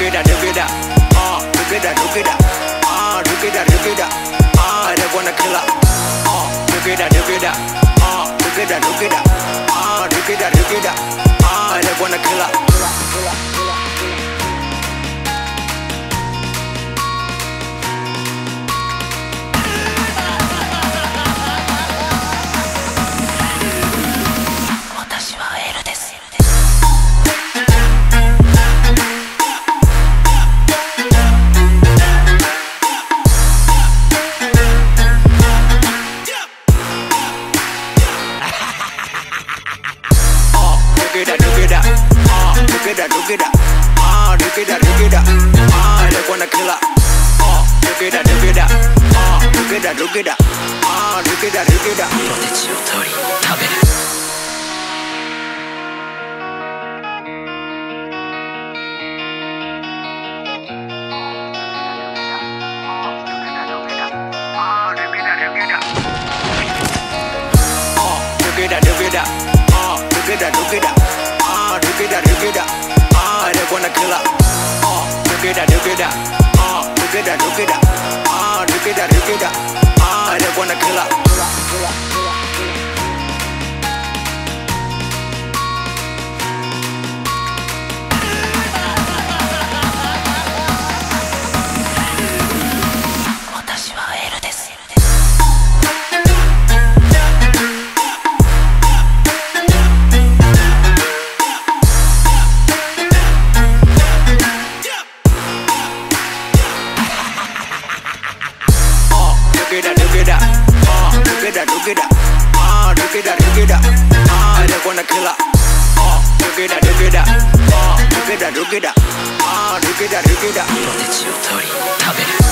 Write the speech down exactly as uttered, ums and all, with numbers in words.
it that, look it that, uh, look it that, look it that, uh, look it that, look it that, uh, they wanna kill her, uh, look it that, look it that, uh, look it that, look it that, uh, look it that, look it that, uh, they wanna kill her. Look at that, look at that, uh, look at that, look at that, uh, look at that, look at that, uh, they wanna kill her. Uh, look at that, look at that, uh, look at that, look at that, uh, look at that, look at that. ポテチを取り食べる。Look at that, look at that, uh, look at that, look at that, uh, look at that, look at that, uh, they wanna kill her. Uh, look at that, look at that, uh, look at that, look at that, uh, look at that, look at that, uh, they wanna kill her. Look at that, look at that, uh, look at that, look at that, uh, look at that, look at that, uh, they wanna kill her. Uh, look at that, look at that, uh, look at that, look at that, uh, look at that, look at that. ポテチを取り食べる。